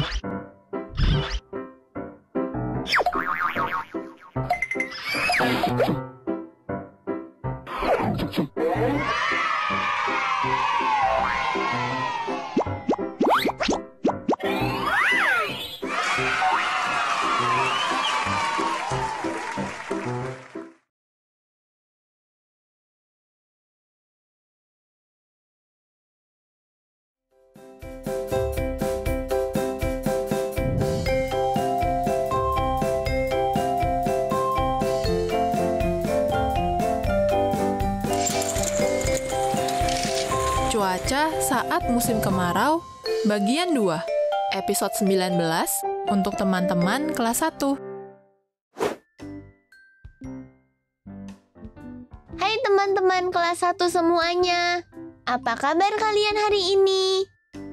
Cuaca saat musim kemarau, bagian 2, episode 19, untuk teman-teman kelas 1. Hai teman-teman kelas 1 semuanya, apa kabar kalian hari ini?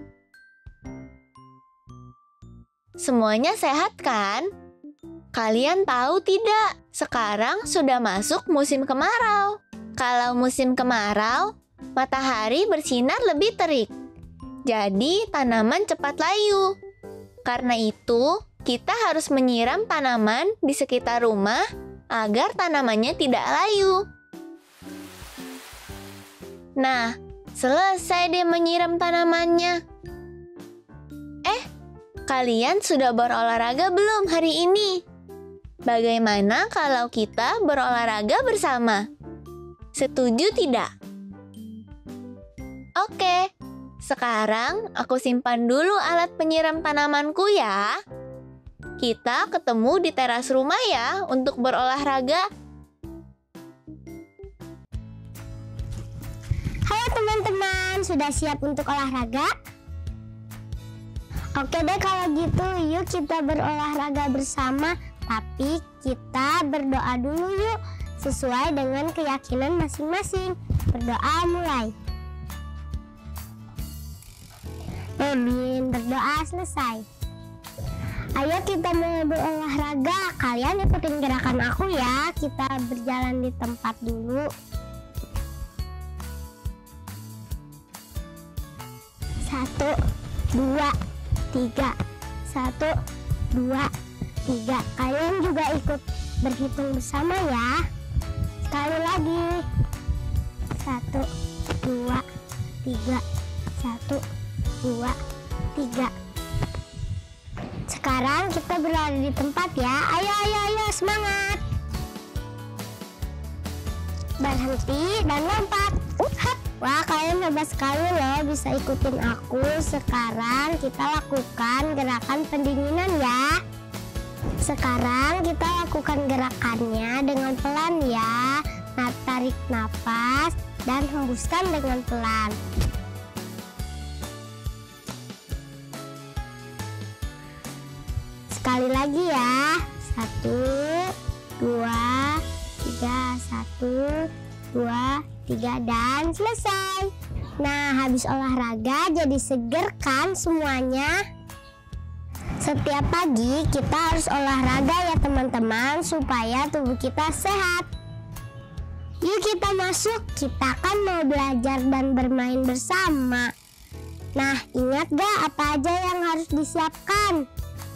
Semuanya sehat kan? Kalian tahu tidak, sekarang sudah masuk musim kemarau. Kalau musim kemarau, matahari bersinar lebih terik. Jadi tanaman cepat layu. Karena itu, kita harus menyiram tanaman di sekitar rumah agar tanamannya tidak layu. Nah, selesai deh menyiram tanamannya. Kalian sudah berolahraga belum hari ini? Bagaimana kalau kita berolahraga bersama? Setuju tidak? Oke, sekarang aku simpan dulu alat penyiram tanamanku ya. Kita ketemu di teras rumah ya untuk berolahraga. Halo teman-teman, sudah siap untuk olahraga? Oke deh kalau gitu, yuk kita berolahraga bersama. Tapi kita berdoa dulu yuk, sesuai dengan keyakinan masing-masing. Berdoa mulai. Amin, berdoa selesai. Ayo kita mulai berolahraga. Kalian ikutin gerakan aku ya. Kita berjalan di tempat dulu. 1, 2, 3. 1, 2, 3. Kalian juga ikut berhitung bersama ya. Sekali lagi. 1, 2, 3. 1, 2, 3. Sekarang kita berada di tempat ya. Ayo, semangat. Berhenti dan lompat. Wah, kalian hebat sekali loh, bisa ikutin aku. Sekarang kita lakukan gerakan pendinginan ya. Sekarang kita lakukan gerakannya dengan pelan ya. Nah, tarik nafas dan hembuskan dengan pelan. Sekali lagi ya. 1, 2, 3. 1, 2, 3 dan selesai. Nah, habis olahraga jadi seger kan semuanya? Setiap pagi kita harus olahraga ya teman-teman, supaya tubuh kita sehat. Yuk kita masuk, kita kan mau belajar dan bermain bersama. Nah, ingat gak apa aja yang harus disiapkan?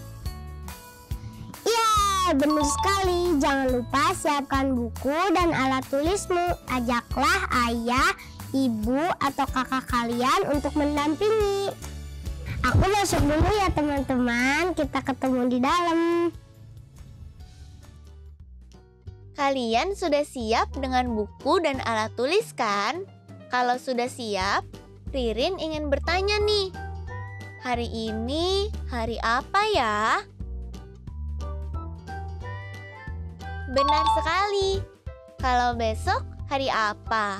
Benar sekali, jangan lupa siapkan buku dan alat tulismu. Ajaklah ayah, ibu, atau kakak kalian untuk mendampingi. Aku masuk dulu ya teman-teman, kita ketemu di dalam. Kalian sudah siap dengan buku dan alat tulis kan? Kalau sudah siap, Ririn ingin bertanya nih. Hari ini hari apa ya? Benar sekali. Kalau besok hari apa?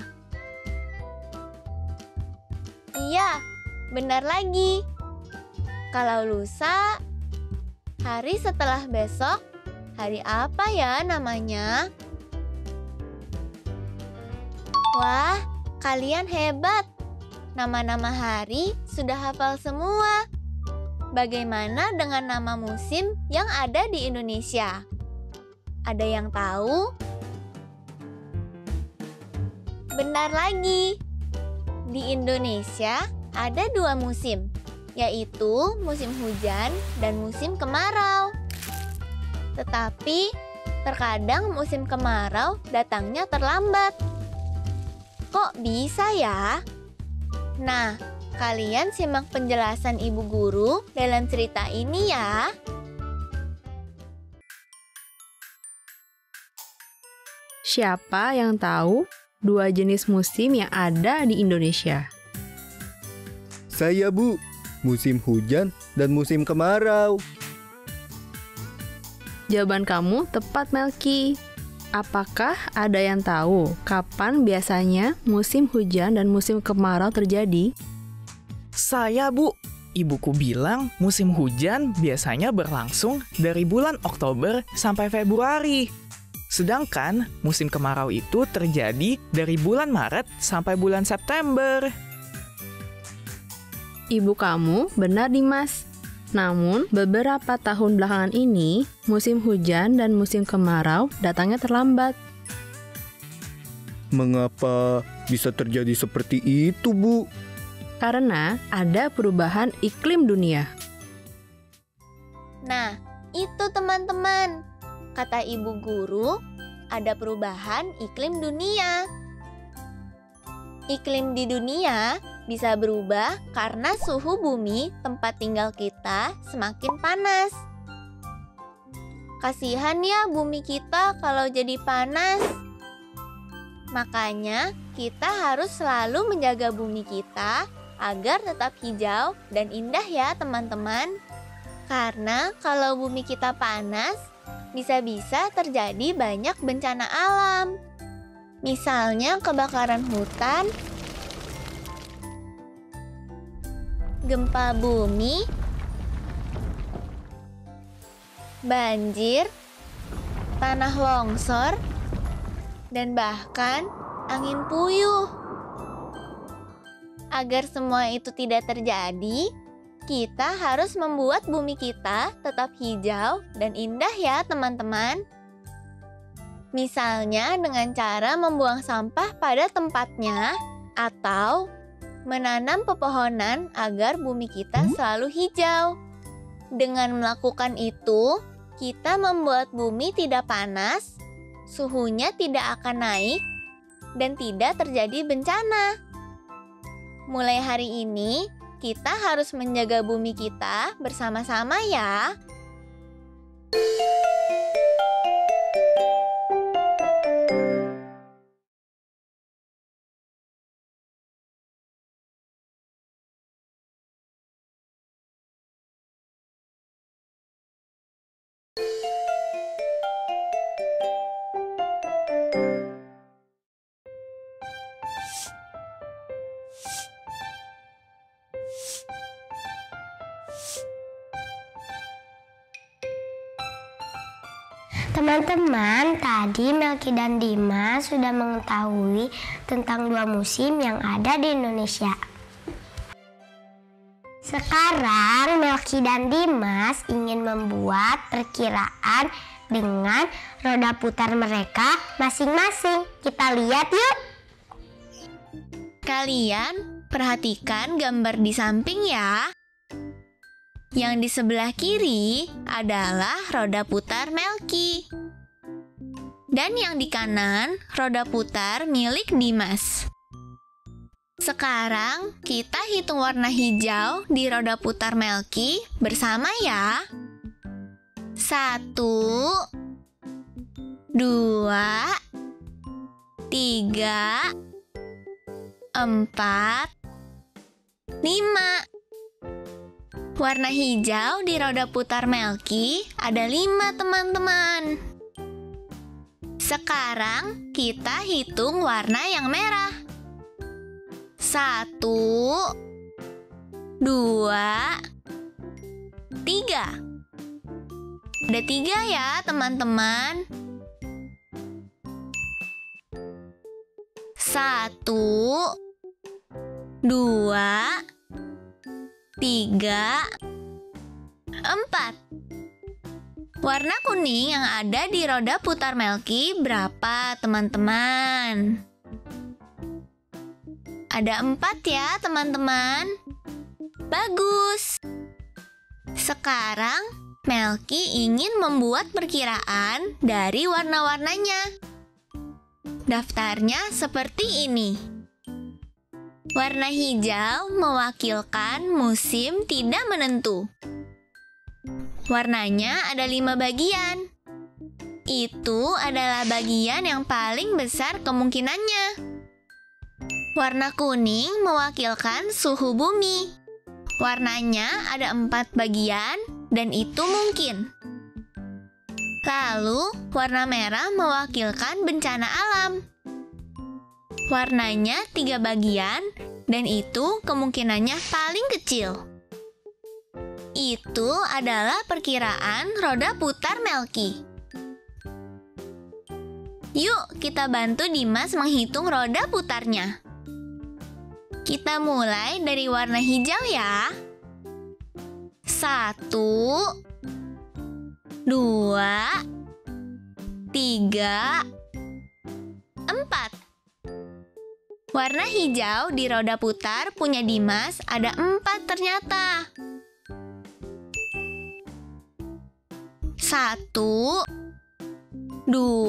Iya, benar lagi. Kalau lusa, hari setelah besok, hari apa ya namanya? Wah, kalian hebat. Nama-nama hari sudah hafal semua. Bagaimana dengan nama musim yang ada di Indonesia? Ada yang tahu? Benar lagi. Di Indonesia ada 2 musim, yaitu musim hujan dan musim kemarau. Tetapi, terkadang musim kemarau datangnya terlambat. Kok bisa ya? Nah, kalian simak penjelasan ibu guru dalam cerita ini ya. Siapa yang tahu 2 jenis musim yang ada di Indonesia? Saya, Bu. Musim hujan dan musim kemarau. Jawaban kamu tepat, Melki. Apakah ada yang tahu kapan biasanya musim hujan dan musim kemarau terjadi? Saya, Bu. Ibuku bilang musim hujan biasanya berlangsung dari bulan Oktober sampai Februari. Sedangkan musim kemarau itu terjadi dari bulan Maret sampai bulan September. Ibu kamu benar, Dimas. Namun, beberapa tahun belakangan ini, musim hujan dan musim kemarau datangnya terlambat. Mengapa bisa terjadi seperti itu, Bu? Karena ada perubahan iklim dunia. Nah, itu teman-teman. Kata ibu guru, ada perubahan iklim dunia. Iklim di dunia bisa berubah karena suhu bumi tempat tinggal kita semakin panas. Kasihan ya bumi kita kalau jadi panas. Makanya kita harus selalu menjaga bumi kita agar tetap hijau dan indah ya teman-teman. Karena kalau bumi kita panas, bisa-bisa terjadi banyak bencana alam. Misalnya kebakaran hutan, gempa bumi, banjir, tanah longsor, dan bahkan angin puyuh. Agar semua itu tidak terjadi, kita harus membuat bumi kita tetap hijau dan indah ya teman-teman. Misalnya dengan cara membuang sampah pada tempatnya atau menanam pepohonan agar bumi kita selalu hijau. Dengan melakukan itu, kita membuat bumi tidak panas, suhunya tidak akan naik, dan tidak terjadi bencana. Mulai hari ini, kita harus menjaga bumi kita bersama-sama ya. Teman-teman, tadi Melki dan Dimas sudah mengetahui tentang 2 musim yang ada di Indonesia. Sekarang Melki dan Dimas ingin membuat perkiraan dengan roda putar mereka masing-masing. Kita lihat yuk. Kalian perhatikan gambar di samping ya. Yang di sebelah kiri adalah roda putar Melki. Dan yang di kanan, roda putar milik Dimas. Sekarang, kita hitung warna hijau di roda putar Melki bersama ya. 1, 2, 3, 4, 5. Warna hijau di roda putar Melki ada 5 teman-teman. Sekarang kita hitung warna yang merah. 1, 2, 3. Ada 3 ya teman-teman. 1, 2, 3, 4. Warna kuning yang ada di roda putar Melki berapa, teman-teman? Ada 4 ya, teman-teman. Bagus! Sekarang, Melky ingin membuat perkiraan dari warna-warnanya. Daftarnya seperti ini. Warna hijau mewakilkan musim tidak menentu. Warnanya ada 5 bagian. Itu adalah bagian yang paling besar kemungkinannya. Warna kuning mewakilkan suhu bumi. Warnanya ada 4 bagian dan itu mungkin. Lalu, warna merah mewakilkan bencana alam. Warnanya 3 bagian dan itu kemungkinannya paling kecil. Itu adalah perkiraan roda putar Melky. Yuk, kita bantu Dimas menghitung roda putarnya. Kita mulai dari warna hijau ya. 1, 2, 3, 4. Warna hijau di roda putar punya Dimas ada 4 ternyata. 1, 2,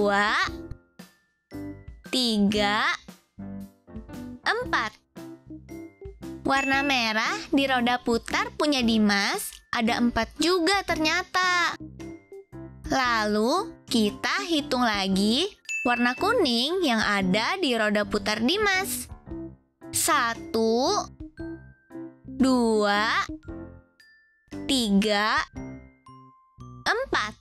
3, 4. Warna merah di roda putar punya Dimas ada 4 juga ternyata. Lalu, kita hitung lagi warna kuning yang ada di roda putar Dimas. 1, 2, 3, 4.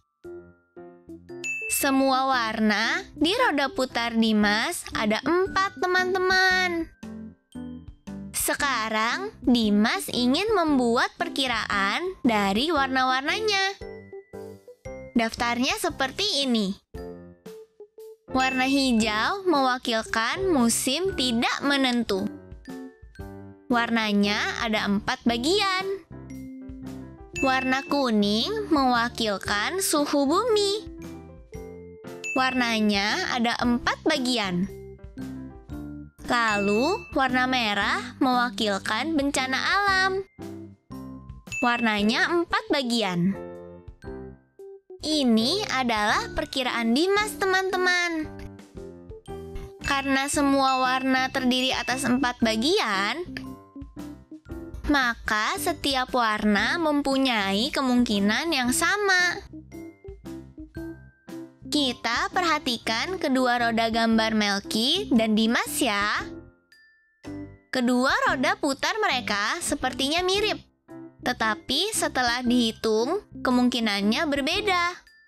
Semua warna di roda putar Dimas ada 4 teman-teman. Sekarang, Dimas ingin membuat perkiraan dari warna-warnanya. Daftarnya seperti ini. Warna hijau mewakilkan musim tidak menentu. Warnanya ada 4 bagian. Warna kuning mewakilkan suhu bumi. Warnanya ada 4 bagian. Lalu, warna merah mewakilkan bencana alam. Warnanya 4 bagian. Ini adalah perkiraan Dimas, teman-teman. Karena semua warna terdiri atas 4 bagian, maka setiap warna mempunyai kemungkinan yang sama. Kita perhatikan kedua roda gambar Melky dan Dimas ya. Kedua roda putar mereka sepertinya mirip, tetapi setelah dihitung, kemungkinannya berbeda.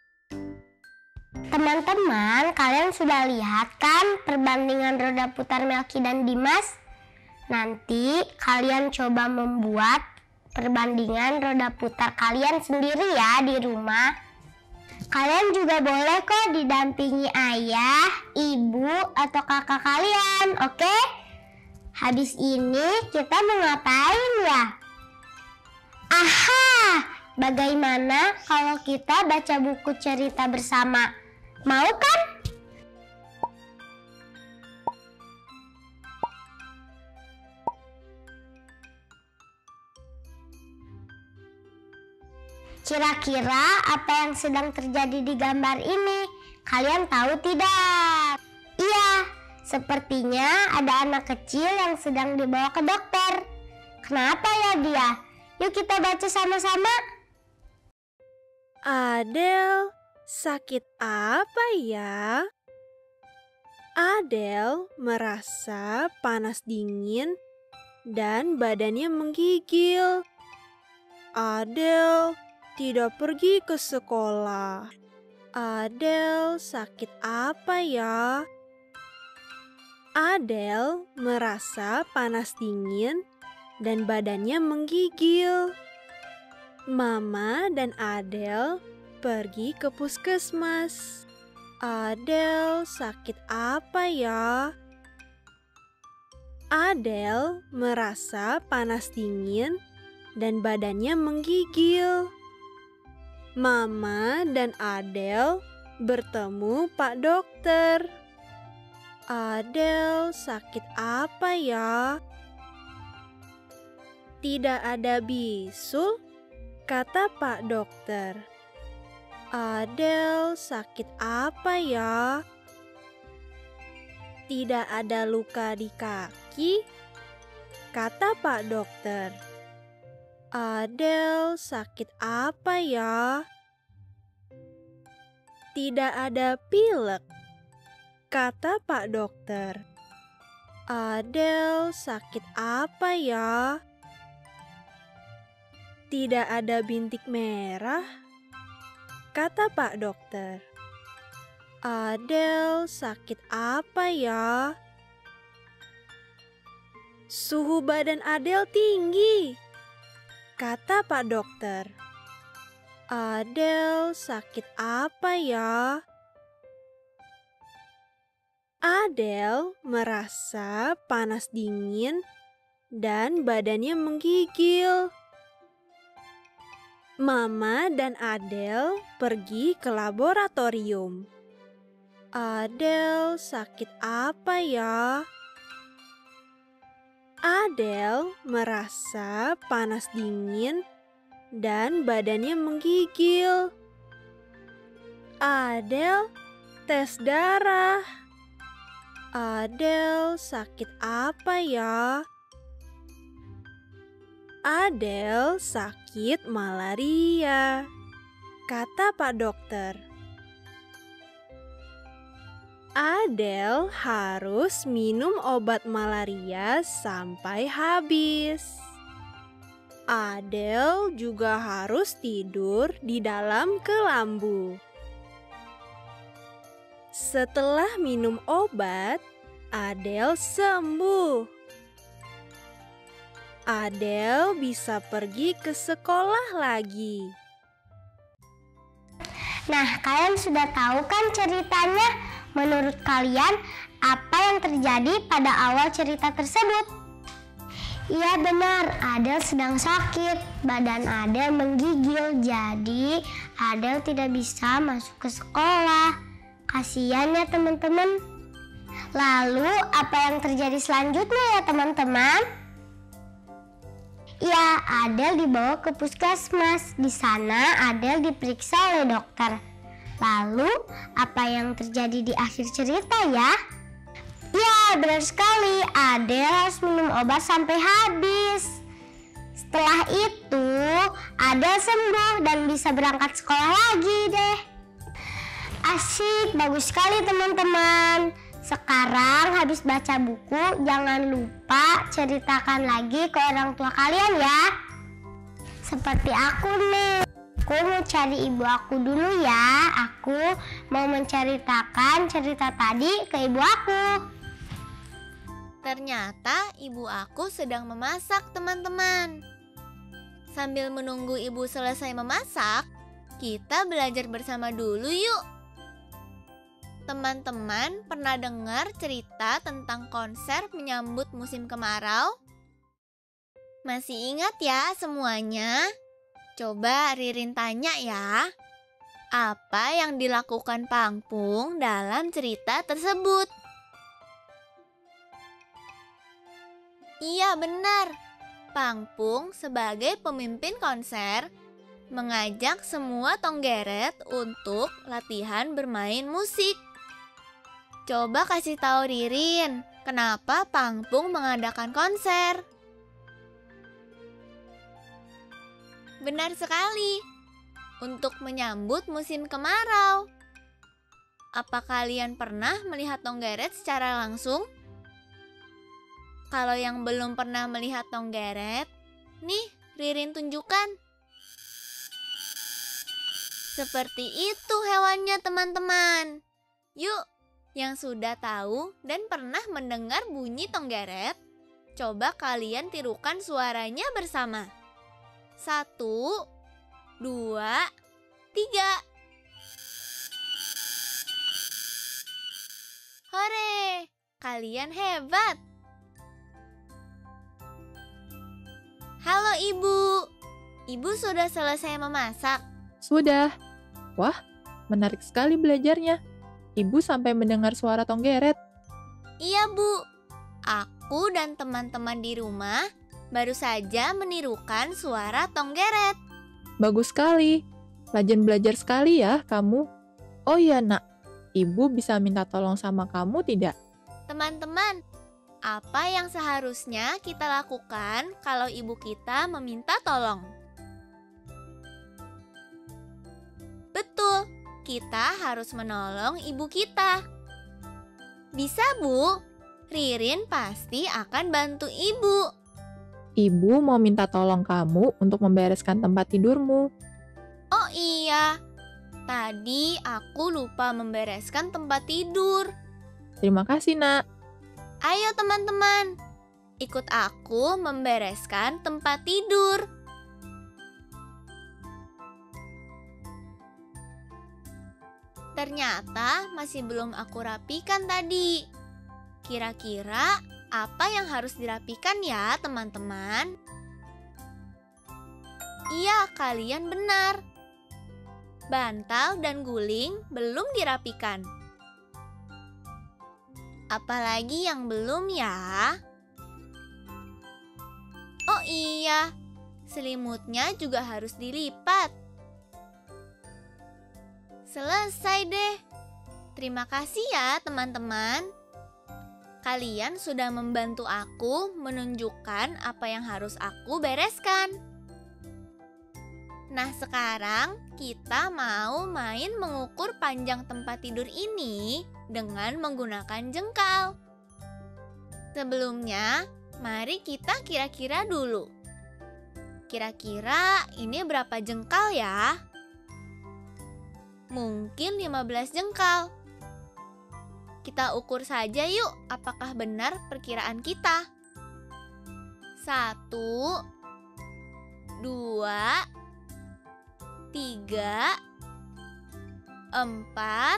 Teman-teman, kalian sudah lihat kan perbandingan roda putar Melky dan Dimas? Nanti kalian coba membuat perbandingan roda putar kalian sendiri ya di rumah. Kalian juga boleh kok didampingi ayah, ibu, atau kakak kalian, oke? Habis ini kita mau ngapain ya? Aha! Bagaimana kalau kita baca buku cerita bersama? Mau kan? Kira-kira apa yang sedang terjadi di gambar ini? Kalian tahu tidak? Iya, sepertinya ada anak kecil yang sedang dibawa ke dokter. Kenapa ya dia? Yuk kita baca sama-sama. Adel, sakit apa ya? Adel merasa panas dingin dan badannya menggigil. Adel tidak pergi ke sekolah. Adel sakit apa ya? Adel merasa panas dingin dan badannya menggigil. Mama dan Adel pergi ke puskesmas. Adel sakit apa ya? Adel merasa panas dingin dan badannya menggigil. Mama dan Adel bertemu Pak Dokter. Adel sakit apa ya? Tidak ada bisul, kata Pak Dokter. Adel sakit apa ya? Tidak ada luka di kaki, kata Pak Dokter. Adel sakit apa ya? Tidak ada pilek, kata Pak Dokter. Adel sakit apa ya? Tidak ada bintik merah, kata Pak Dokter. Adel sakit apa ya? Suhu badan Adel tinggi, kata Pak Dokter. Adel sakit apa ya? Adel merasa panas dingin dan badannya menggigil. Mama dan Adel pergi ke laboratorium. Adel sakit apa ya? Adel merasa panas dingin dan badannya menggigil. Adel tes darah. Adel sakit apa ya? Adel sakit malaria, kata Pak Dokter. Adel harus minum obat malaria sampai habis. Adel juga harus tidur di dalam kelambu. Setelah minum obat, Adel sembuh. Adel bisa pergi ke sekolah lagi. Nah, kalian sudah tahu kan ceritanya? Menurut kalian, apa yang terjadi pada awal cerita tersebut? Iya benar, Adel sedang sakit. Badan Adel menggigil, jadi Adel tidak bisa masuk ke sekolah. Kasian ya teman-teman. Lalu, apa yang terjadi selanjutnya ya teman-teman? Ya, Adel dibawa ke puskesmas. Di sana Adel diperiksa oleh dokter. Lalu, apa yang terjadi di akhir cerita ya? Ya, benar sekali. Adel harus minum obat sampai habis. Setelah itu, Adel sembuh dan bisa berangkat sekolah lagi deh. Asik, bagus sekali teman-teman. Sekarang habis baca buku, jangan lupa ceritakan lagi ke orang tua kalian ya. Seperti aku nih. Aku mau cari ibu aku dulu ya. Aku mau menceritakan cerita tadi ke ibu aku. Ternyata ibu aku sedang memasak, teman-teman. Sambil menunggu ibu selesai memasak, kita belajar bersama dulu yuk. Teman-teman pernah dengar cerita tentang konser menyambut musim kemarau? Masih ingat ya semuanya? Coba Ririn tanya ya, apa yang dilakukan Pangpung dalam cerita tersebut? Iya benar, Pangpung sebagai pemimpin konser mengajak semua tonggeret untuk latihan bermain musik. Coba kasih tahu Ririn, kenapa Pangpung mengadakan konser? Benar sekali, untuk menyambut musim kemarau. Apa kalian pernah melihat tonggeret secara langsung? Kalau yang belum pernah melihat tonggeret, nih Ririn tunjukkan. Seperti itu hewannya teman-teman. Yuk, yang sudah tahu dan pernah mendengar bunyi tonggeret, coba kalian tirukan suaranya bersama. 1, 2, 3. Hore, kalian hebat. Halo Ibu. Ibu sudah selesai memasak? Sudah. Wah, menarik sekali belajarnya. Ibu sampai mendengar suara tonggeret. Iya Bu. Aku dan teman-teman di rumah Baru saja menirukan suara tonggeret. Bagus sekali. Rajin belajar sekali ya kamu. Oh iya nak, ibu bisa minta tolong sama kamu tidak? Teman-teman, apa yang seharusnya kita lakukan kalau ibu kita meminta tolong? Betul, kita harus menolong ibu kita. Bisa, Bu. Ririn pasti akan bantu ibu. Ibu mau minta tolong kamu untuk membereskan tempat tidurmu. Oh iya, tadi aku lupa membereskan tempat tidur. Terima kasih nak. Ayo teman-teman, ikut aku membereskan tempat tidur. Ternyata masih belum aku rapikan tadi. Kira-kira apa yang harus dirapikan ya teman-teman? Iya, kalian benar. Bantal dan guling belum dirapikan. Apalagi yang belum ya? Oh iya, selimutnya juga harus dilipat. Selesai deh. Terima kasih ya teman-teman. Kalian sudah membantu aku menunjukkan apa yang harus aku bereskan. Nah, sekarang kita mau main mengukur panjang tempat tidur ini dengan menggunakan jengkal. Sebelumnya, mari kita kira-kira dulu. Kira-kira ini berapa jengkal ya? Mungkin 15 jengkal. Kita ukur saja yuk, apakah benar perkiraan kita. 1, 2, 3, 4, 5, 6, 7,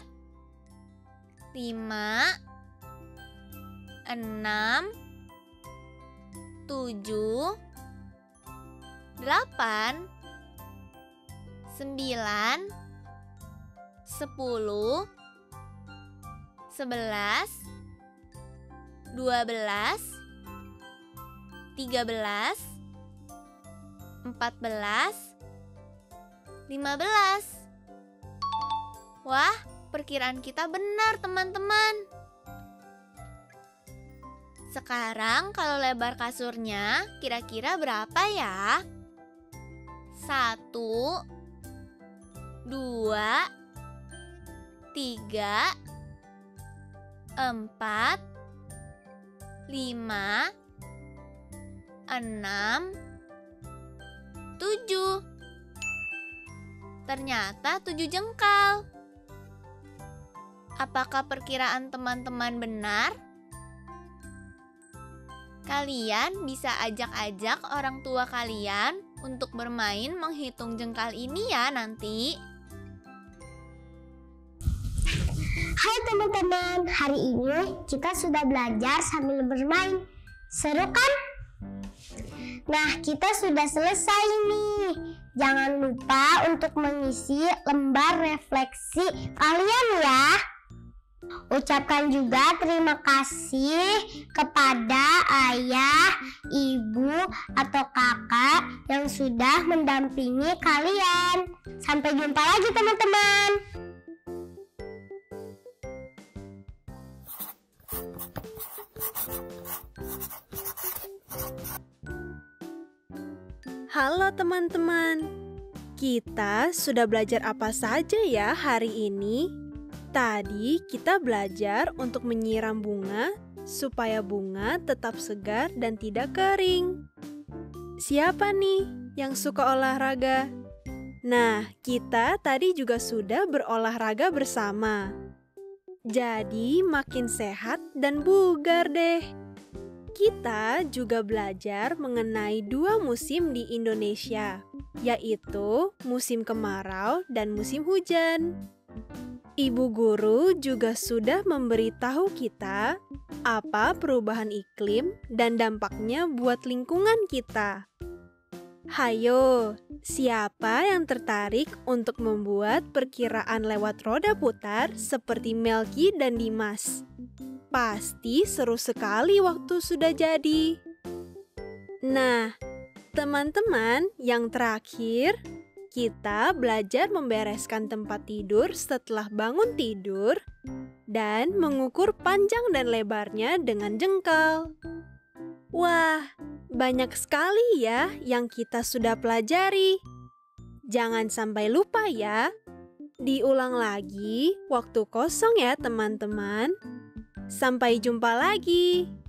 8, 9, 10, 11, 12, 13, 14, 15. Wah, perkiraan kita benar teman-teman. Sekarang kalau lebar kasurnya kira-kira berapa ya? 1, 2, 3, 4, 5, 6, 7, Ternyata 7 jengkal. Apakah perkiraan teman-teman benar? Kalian bisa ajak-ajak orang tua kalian untuk bermain menghitung jengkal ini ya nanti. Hai teman-teman, hari ini kita sudah belajar sambil bermain. Seru kan? Nah, kita sudah selesai nih. Jangan lupa untuk mengisi lembar refleksi kalian ya. Ucapkan juga terima kasih kepada ayah, ibu, atau kakak yang sudah mendampingi kalian. Sampai jumpa lagi teman-teman. Halo teman-teman, kita sudah belajar apa saja ya hari ini? Tadi kita belajar untuk menyiram bunga supaya bunga tetap segar dan tidak kering. Siapa nih yang suka olahraga? Nah, kita tadi juga sudah berolahraga bersama. Jadi makin sehat dan bugar deh. Kita juga belajar mengenai 2 musim di Indonesia, yaitu musim kemarau dan musim hujan. Ibu guru juga sudah memberitahu kita apa perubahan iklim dan dampaknya buat lingkungan kita. Hayo, siapa yang tertarik untuk membuat perkiraan lewat roda putar seperti Melki dan Dimas? Pasti seru sekali waktu sudah jadi. Nah, teman-teman, yang terakhir, kita belajar membereskan tempat tidur setelah bangun tidur dan mengukur panjang dan lebarnya dengan jengkal. Wah, banyak sekali ya yang kita sudah pelajari. Jangan sampai lupa ya. Diulang lagi waktu kosong ya teman-teman. Sampai jumpa lagi.